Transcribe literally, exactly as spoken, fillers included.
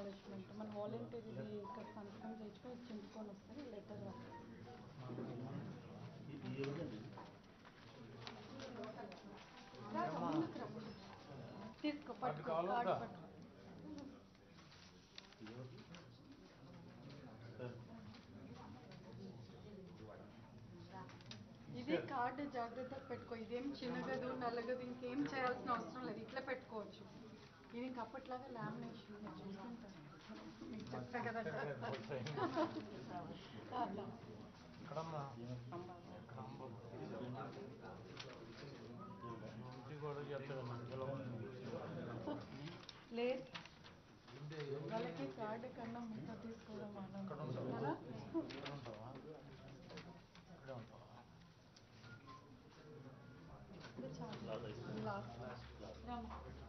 acknowledgement మన వాలంటీర్ది ఇక్కడ సంతకం చేయించుకొని చింపుకొని వస్తారు లెటర్ తీసుకో పట్టుకో కార్డు పట్టుకో ఇది కార్డు జాగ్రత్తగా పెట్టుకో ఇదేం చిన్నగదు నల్లగదు ఇంకేం చేయాల్సిన అవసరం లేదు ఇట్లా పెట్టుకోవచ్చు ఇది ఇంక అప్పట్లాగా లామినేషన్ చూసుకుంటాను మీకు చెప్తా కదా లేదు వాళ్ళకి కార్డు కన్నా మీతో తీసుకోవడం అలా చాలా లాస్ట్